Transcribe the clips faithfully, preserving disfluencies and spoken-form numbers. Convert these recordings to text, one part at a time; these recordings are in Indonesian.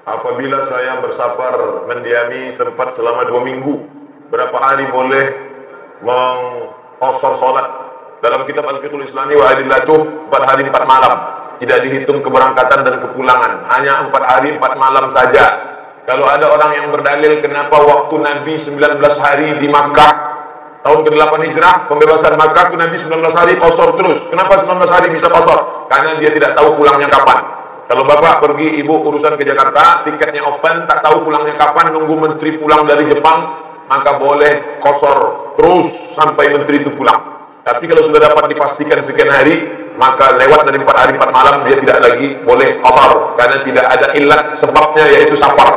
Apabila saya bersafar mendiami tempat selama dua minggu, berapa hari boleh mengqasar salat? Dalam kitab Al-Fiqhul Islami wa Adillatuh, empat hari empat malam. Tidak dihitung keberangkatan dan kepulangan, hanya empat hari empat malam saja. Kalau ada orang yang berdalil kenapa waktu Nabi sembilan belas hari di Makkah tahun ke delapan Hijrah, pembebasan Makkah, Nabi sembilan belas hari qasar terus. Kenapa sembilan belas hari bisa qasar? Karena dia tidak tahu pulangnya kapan. Kalau bapak pergi, ibu urusan ke Jakarta, tiketnya open, tak tahu pulangnya kapan, nunggu menteri pulang dari Jepang, maka boleh qasar terus sampai menteri itu pulang. Tapi kalau sudah dapat dipastikan sekian hari, maka lewat dari empat hari empat malam dia tidak lagi boleh qasar, karena tidak ada illat sebabnya, yaitu safar.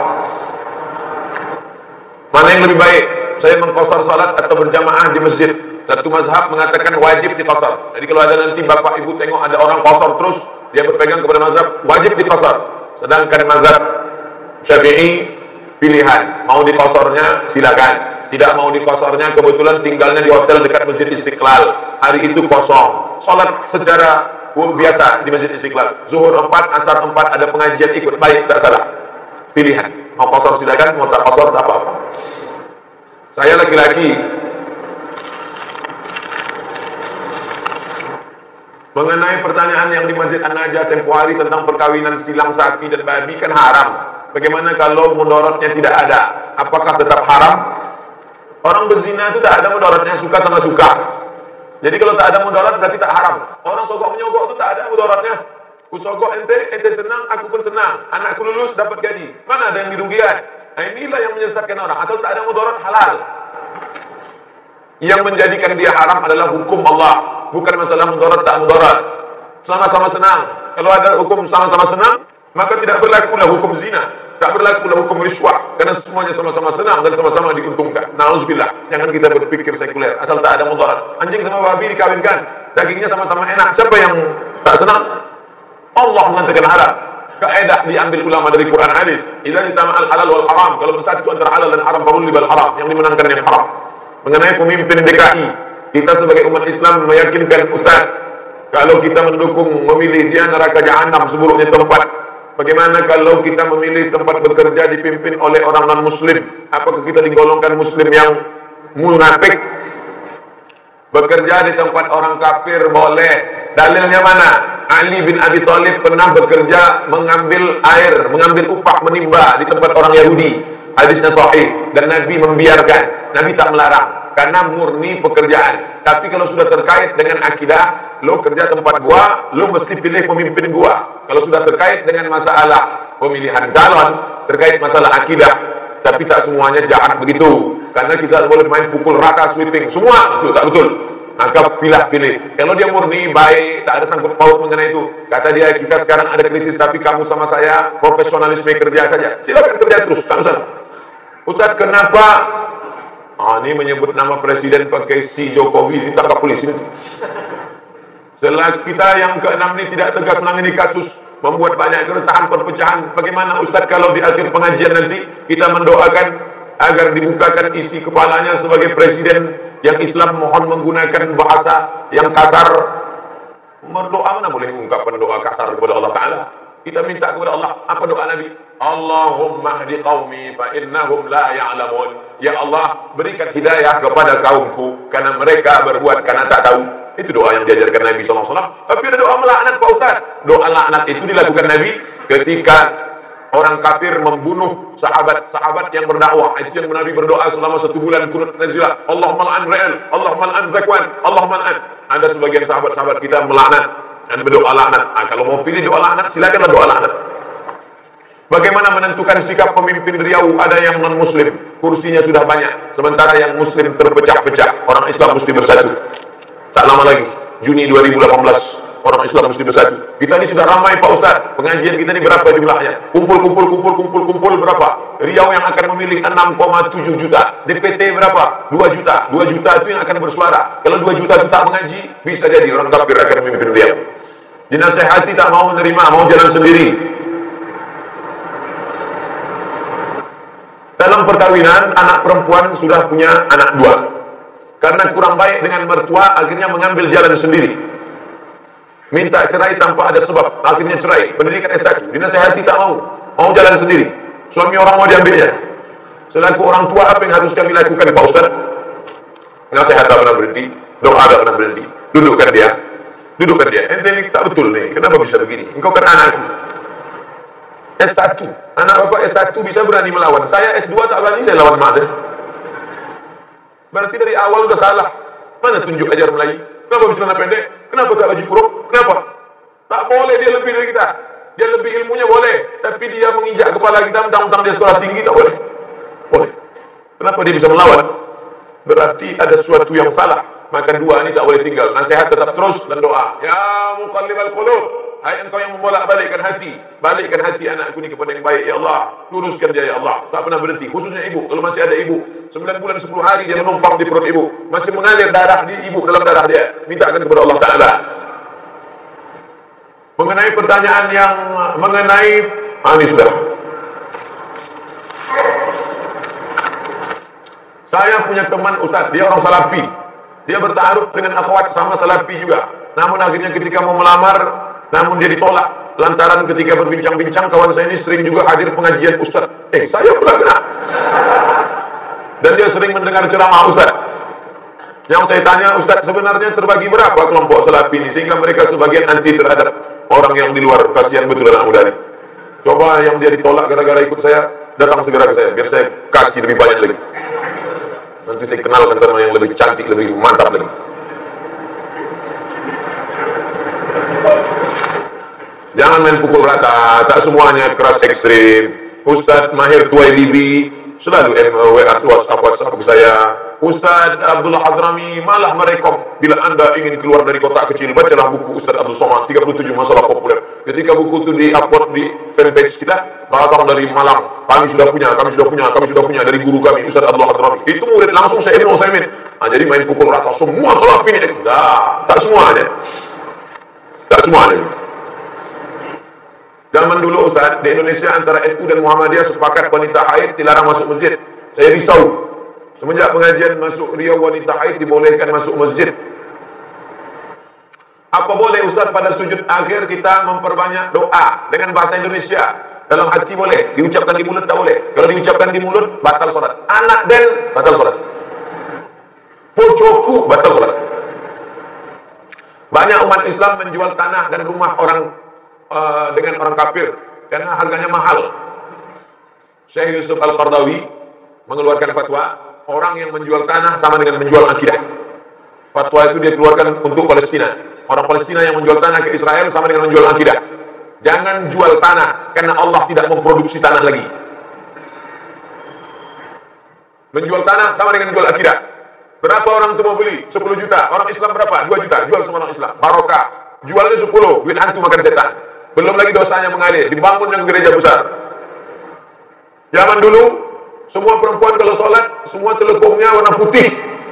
Mana yang lebih baik? Saya mengqasar salat atau berjamaah di masjid? Satu mazhab mengatakan wajib diqasar. Jadi kalau ada nanti bapak ibu tengok ada orang qasar terus, dia berpegang kepada mazhab wajib diqasar. Sedangkan mazhab Syafi'i pilihan, mau diqasarnya silakan, tidak mau diqasarnya kebetulan tinggalnya di hotel dekat Masjid Istiqlal, hari itu kosong, salat secara biasa di Masjid Istiqlal, zuhur empat, asar empat, ada pengajian ikut, baik, tak salah. Pilihan, mau qasar silakan, mau tak qasar tak apa-apa. Saya laki-laki, mengenai pertanyaan yang di Masjid An-Najah tempoh hari tentang perkawinan silang sapi dan babi, kan haram. Bagaimana kalau mudaratnya tidak ada? Apakah tetap haram? Orang berzina itu tak ada mudaratnya, suka sama suka. Jadi kalau tak ada mudarat berarti tak haram. Orang sogok menyogok itu tak ada mudaratnya. Ku sogok ente, ente senang, aku pun senang. Anakku lulus dapat gaji. Mana ada yang dirugikan? Nah, inilah yang menyesatkan orang. Asal tak ada mudarat, halal. Yang menjadikan dia haram adalah hukum Allah, bukan masalah mudarat tak mudarat. Sama-sama senang. Kalau ada hukum sama-sama senang, maka tidak berlakulah hukum zina, tak berlakulah hukum riswah, karena semuanya sama-sama senang dan sama-sama diuntungkan. Nauzubillah. Jangan kita berpikir sekuler, asal tak ada mudarat. Anjing sama babi dikawinkan, dagingnya sama-sama enak. Siapa yang tak senang? Allah mengatakan haram. Kaedah diambil ulama dari Quran hadis. Idza itama'al halal wal haram, kalau bersatu antara halal dan haram, faghulibal haram, yang dimenangkan yang haram. Mengenai pemimpin D K I, kita sebagai umat Islam meyakinkan Ustaz, kalau kita mendukung memilih dia neraka jahanam seburuknya tempat. Bagaimana kalau kita memilih tempat bekerja dipimpin oleh orang non-muslim? Apakah kita digolongkan muslim yang munafik? Bekerja di tempat orang kafir boleh. Dalilnya mana? Ali bin Abi Thalib pernah bekerja mengambil air, mengambil upah menimba di tempat orang Yahudi. Hadisnya sahih, dan Nabi membiarkan. Nabi tak melarang, karena murni pekerjaan. Tapi kalau sudah terkait dengan akidah, lo kerja tempat gua, lo mesti pilih pemimpin gua. Kalau sudah terkait dengan masalah pemilihan calon, terkait masalah akidah, tapi tak semuanya jahat begitu. Karena kita boleh main pukul rata, sweeping, semua itu tak betul. Maka pilih-pilih. Kalau dia murni, baik, tak ada sangkut paut mengenai itu. Kata dia, kita sekarang ada krisis, tapi kamu sama saya profesionalisme kerja saja. Silakan kerja terus, tak usah. Ustaz, kenapa ah, ini menyebut nama presiden pakai si Jokowi, ini tangkap polisi ini. Setelah kita yang keenam ini tidak tegas menangani kasus, membuat banyak keresahan, perpecahan. Bagaimana Ustaz kalau di akhir pengajian nanti kita mendoakan agar dibukakan isi kepalanya sebagai presiden yang Islam, mohon menggunakan bahasa yang kasar. Berdoa mana boleh mengungkapkan doa kasar kepada Allah Ta'ala? Kita minta kepada Allah, apa doa Nabi? Allahumma hdi qaumi fa innahum la ya'lamun. Ya Allah, berikan hidayah kepada kaumku, karena mereka berbuat karena tak tahu. Itu doa yang diajarkan Nabi shallallahu alaihi wasallam. Tapi ada doa melaknat, Pak Ustaz. Doa laknat itu dilakukan Nabi ketika orang kafir membunuh sahabat-sahabat yang berdakwah. Itu yang Nabi berdoa selama satu bulan kunut nazilah. Allahumma la'an Ra'al, Allahumma la'an Zakwan, Allahumma la'an. Ada sebagian sahabat-sahabat kita melaknat dan berdoa laknat. Nah, kalau mau pilih doa laknat, silakanlah doa laknat. Bagaimana menentukan sikap pemimpin Riau? Ada yang non-muslim, kursinya sudah banyak, sementara yang muslim terpecah-pecah. Orang Islam mesti bersatu. Tak lama lagi, Juni dua ribu delapan belas, orang Islam mesti bersatu. Kita ini sudah ramai Pak Ustaz. Pengajian kita ini berapa jumlahnya? Kumpul, kumpul, kumpul, kumpul, kumpul berapa? Riau yang akan memilih enam koma tujuh juta. D P T berapa? dua juta. dua juta itu yang akan bersuara. Kalau dua juta itu tak mengaji, bisa jadi orang kafir akan memimpin Riau. Dinasehati tak mau menerima, mau jalan sendiri. Dalam perkawinan, anak perempuan sudah punya anak dua. Karena kurang baik dengan mertua, akhirnya mengambil jalan sendiri. Minta cerai tanpa ada sebab, akhirnya cerai. Pendidikan S satu, dinasehati tak mau, mau jalan sendiri. Suami orang mau diambilnya. Selaku orang tua, apa yang harus kami lakukan, Pak Ustaz? Nasihat tak pernah berhenti, doa tak pernah berhenti. Dudukkan dia, dudukkan dia. Ente ini tak betul nih, kenapa bisa begini? Engkau kan anakku S satu, anak bapak S satu bisa berani melawan. Saya S dua tak berani, saya lawan mak saya. Berarti dari awal udah salah. Mana tunjuk ajar Melayu? Kenapa bercelana pendek? Kenapa tak baju kurung? Kenapa? Tak boleh dia lebih dari kita. Dia lebih ilmunya boleh, tapi dia menginjak kepala kita mentang-mentang dia sekolah tinggi, tak boleh. Boleh. Kenapa dia bisa melawan? Berarti ada sesuatu yang salah. Maka dua ini tak boleh tinggal. Nasihat tetap terus dan doa. Ya muqallibal qulub, hai engkau yang membolak-balikkan hati, balikkan hati anakku ini kepada yang baik, ya Allah. Luruskan dia, ya Allah. Tak pernah berhenti. Khususnya ibu. Kalau masih ada ibu, sembilan bulan sepuluh hari dia menumpang di perut ibu, masih mengalir darah di ibu dalam darah dia. Mintakan kepada Allah Ta'ala. Mengenai pertanyaan yang mengenai ah, ini sudah. Saya punya teman Ustaz, dia orang Salafi. Dia bertaaruf dengan akhwat sama Salafi juga. Namun akhirnya ketika mau melamar, namun dia ditolak. Lantaran ketika berbincang-bincang, kawan saya ini sering juga hadir pengajian Ustaz. Eh, saya pula kena. Dan dia sering mendengar ceramah Ustaz. Yang saya tanya, Ustaz, sebenarnya terbagi berapa kelompok Salafi ini? Sehingga mereka sebagian anti terhadap orang yang di luar. Kasihan betul anak muda ini. Coba yang dia ditolak gara-gara ikut saya, datang segera ke saya, biar saya kasih lebih banyak lagi. Nanti saya kenalkan sama yang lebih cantik, lebih mantap lagi. Jangan main pukul rata, tak semuanya keras ekstrim. Ustadz Mahir Tuwaidibi selalu W A WhatsApp WhatsApp ke saya. Ustadz Abdullah Hadrami malah merekom, bila anda ingin keluar dari kota kecil, bacalah buku Ustadz Abdul Somad, tiga puluh tujuh masalah populer. Ketika buku itu di-upload di fanpage kita, datang dari Malang, kami sudah punya, kami sudah punya, kami sudah punya, dari guru kami Ustadz Abdullah Hadrami. Itu murid langsung saya Ibnu Utsaimin. Nah, jadi main pukul rata semua salah ini. Enggak, tak semuanya. Tak semuanya. Zaman dulu Ustaz, di Indonesia antara N U dan Muhammadiyah sepakat wanita haid dilarang masuk masjid. Saya risau. Semenjak pengajian masuk Riau, wanita haid dibolehkan masuk masjid. Apa boleh Ustaz pada sujud akhir kita memperbanyak doa dengan bahasa Indonesia? Dalam hati boleh, diucapkan di mulut tak boleh. Kalau diucapkan di mulut, batal sholat. Anak dan batal sholat. Pocoku, batal sholat. Banyak umat Islam menjual tanah dan rumah orang uh, dengan orang kafir karena harganya mahal. Syekh Yusuf Al-Qardawi mengeluarkan fatwa, orang yang menjual tanah sama dengan menjual akidah. Fatwa itu dia keluarkan untuk Palestina. Orang Palestina yang menjual tanah ke Israel sama dengan menjual akidah. Jangan jual tanah, karena Allah tidak memproduksi tanah lagi. Menjual tanah sama dengan jual akidah. Berapa orang itu mau beli? sepuluh juta. Orang Islam berapa? dua juta. Jual semua orang Islam. Barokah. Jualnya sepuluh. Duit hantu makan setan. Belum lagi dosanya mengalir. Dibangun yang gereja besar. Zaman dulu, semua perempuan kalau sholat, semua telekungnya warna putih.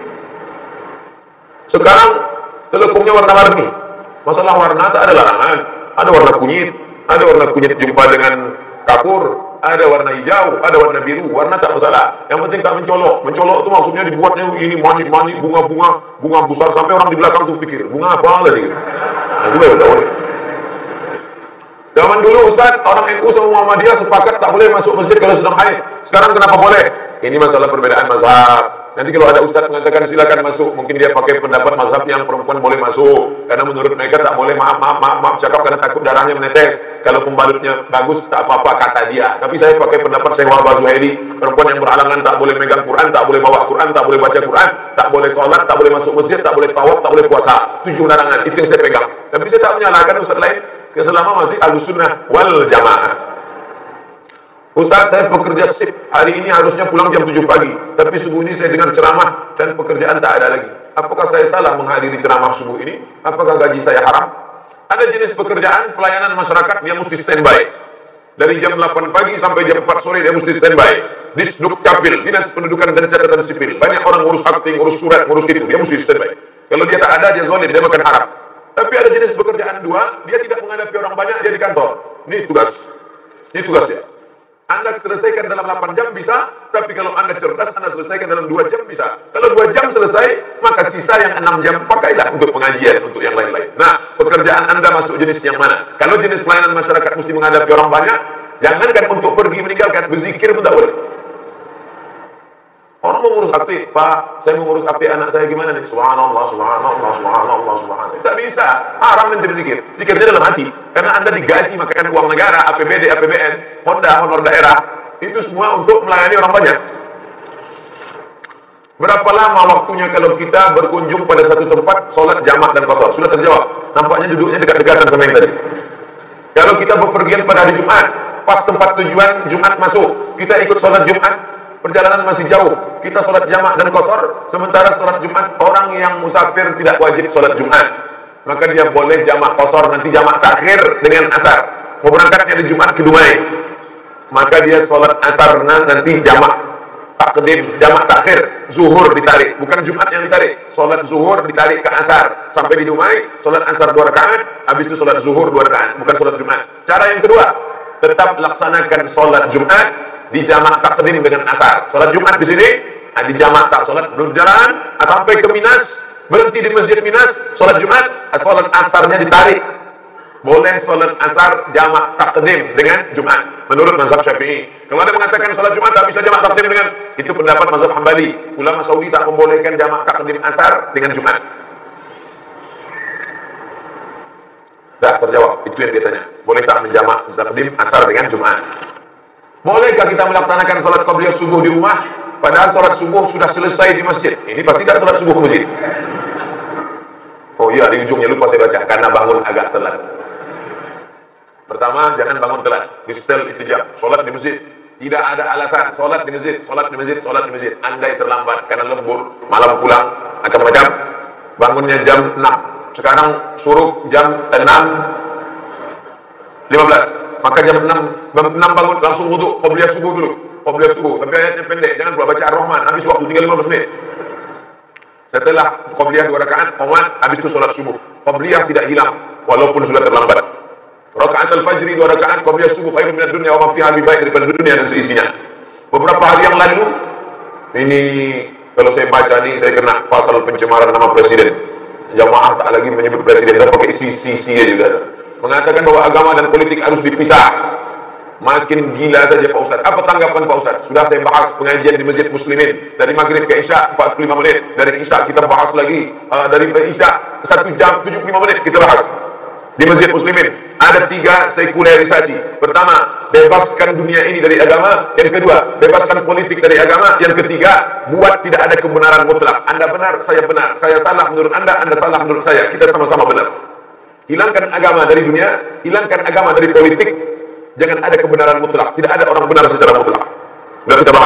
Sekarang, telekungnya warna-warni. Masalah warna tak ada larangan. Ada warna kunyit, ada warna kunyit jumpa dengan kapur, ada warna hijau, ada warna biru. Warna tak masalah. Yang penting tak mencolok. Mencolok itu maksudnya dibuatnya ini mani-mani, bunga-bunga, bunga besar sampai orang di belakang tuh pikir, bunga apa lagi? Nah, itu baru tahu. Zaman dulu Ustaz, orang N U sama Muhammadiyah sepakat tak boleh masuk masjid kalau sedang haid. Sekarang kenapa boleh? Ini masalah perbedaan mazhab. Nanti kalau ada Ustaz mengatakan silakan masuk, mungkin dia pakai pendapat mazhab yang perempuan boleh masuk. Karena menurut mereka tak boleh maaf, maaf, maaf, maaf cakap karena takut darahnya menetes. Kalau pembalutnya bagus tak apa-apa kata dia. Tapi saya pakai pendapat Syekh Wahbah Zuhairi, perempuan yang berhalangan tak boleh megang Quran, tak boleh bawa Quran, tak boleh baca Quran, tak boleh sholat, tak boleh masuk masjid, tak boleh tawaf, tak boleh puasa. Tujuh larangan, itu yang saya pegang. Tapi saya tak menyalahkan Ustaz lain, keselama masih Ahlussunnah wal Jamaah. Ustaz, saya pekerja sip. Hari ini harusnya pulang jam tujuh pagi. Tapi subuh ini saya dengar ceramah dan pekerjaan tak ada lagi. Apakah saya salah menghadiri ceramah subuh ini? Apakah gaji saya haram? Ada jenis pekerjaan pelayanan masyarakat dia mesti standby. Dari jam delapan pagi sampai jam empat sore dia mesti standby. Disduk Capil, Dinas Pendudukan dan Catatan Sipil. Banyak orang ngurus akting, ngurus surat, ngurus itu. Dia mesti standby. Kalau dia tak ada, dia zalim, dia makan haram. Tapi ada jenis pekerjaan dua, dia tidak menghadapi orang banyak, dia di kantor. Ini tugas. Ini tugas dia. Anda selesaikan dalam delapan jam bisa, tapi kalau Anda cerdas, Anda selesaikan dalam dua jam bisa. Kalau dua jam selesai, maka sisa yang enam jam pakailah untuk pengajian, untuk yang lain-lain. Nah, pekerjaan Anda masuk jenis yang mana? Kalau jenis pelayanan masyarakat mesti menghadapi orang banyak, Jangankan untuk pergi meninggalkan, berzikir pun tak boleh. Orang mau ngurus akte, Pak, saya mau ngurus akte anak saya gimana nih? Subhanallah, subhanallah, subhanallah, subhanallah. Tak bisa. Haram nanti berzikir. Zikirnya dalam hati. Karena Anda digaji makan uang negara, A P B D, A P B N, Honda, honor daerah. Itu semua untuk melayani orang banyak. Berapa lama waktunya kalau kita berkunjung pada satu tempat, sholat jamak dan qasar? Sudah terjawab. Nampaknya duduknya dekat-dekatan sama yang tadi. Kalau kita bepergian pada hari Jumat, pas tempat tujuan Jumat masuk, kita ikut sholat Jumat, perjalanan masih jauh, kita sholat jamak dan qasar, sementara sholat Jumat, orang yang musafir tidak wajib sholat Jumat, maka dia boleh jamak qasar, nanti jamak takhir dengan asar. Mau berangkatnya di Jumat ke Dumai, maka dia sholat asar nanti jamak takdim, jamak takhir, zuhur ditarik, bukan Jumat yang ditarik, sholat zuhur ditarik ke asar, sampai di Dumai, sholat asar dua rakaat, habis itu sholat zuhur dua rakaat, bukan sholat Jumat. Cara yang kedua, tetap laksanakan sholat Jumat di jamak takdim dengan asar. Sholat Jumat di sini, di jamak tak sholat berjalan sampai ke Minas, berhenti di Masjid Minas, sholat Jumat, sholat asarnya ditarik. Boleh sholat asar jamak takdim dengan Jumat menurut mazhab Syafi'i. Kalau ada mengatakan sholat Jumat tak bisa jamak takdim dengan, itu pendapat mazhab Hambali. Ulama Saudi tak membolehkan jamak takdim asar dengan Jumat. Dah terjawab, itu yang dia tanya. Boleh tak menjamak takdim asar dengan Jumat? Bolehkah kita melaksanakan sholat qabliyah subuh di rumah padahal sholat subuh sudah selesai di masjid? Ini pasti tak sholat subuh ke masjid. Oh iya, di ujungnya lupa saya baca, karena bangun agak telat. Pertama, jangan bangun telat. Di setel itu jam. Sholat di masjid. Tidak ada alasan. Sholat di masjid, sholat di masjid, sholat di masjid. Andai terlambat karena lembur, malam pulang, macam-macam. Bangunnya jam enam. Sekarang suruh jam enam lima belas. Maka jam enam, enam bangun langsung wudu. Qabliyah subuh dulu. Qabliyah subuh. Tapi ayatnya pendek. Jangan pula baca Ar-Rahman. Habis waktu tinggal lima belas menit. Setelah qabliyah dua rakaat, qomat, habis itu sholat subuh. Qabliyah tidak hilang walaupun sudah terlambat. Rakaat al-fajri dua rakaat, qabliyah subuh khairun minad dunya wa ma fiha, lebih baik daripada dunia dan seisinya. Beberapa hari yang lalu, ini kalau saya baca nih, saya kena pasal pencemaran nama presiden. Jamaah tak lagi menyebut presiden, dan pakai sisi-sisi juga. Mengatakan bahwa agama dan politik harus dipisah. Makin gila saja Pak Ustaz. Apa tanggapan Pak Ustaz? Sudah saya bahas pengajian di Masjid Muslimin dari maghrib ke isya empat puluh lima menit. Dari isya kita bahas lagi, uh, dari isya satu jam tujuh puluh lima menit kita bahas di Masjid Muslimin. Ada tiga sekularisasi. Pertama, bebaskan dunia ini dari agama. Yang kedua, bebaskan politik dari agama. Yang ketiga, buat tidak ada kebenaran mutlak. Anda benar, saya benar. Saya salah menurut Anda, Anda salah menurut saya. Kita sama-sama benar. Hilangkan agama dari dunia, hilangkan agama dari politik. Jangan ada kebenaran mutlak. Tidak ada orang benar secara mutlak. Sudah kita bahas.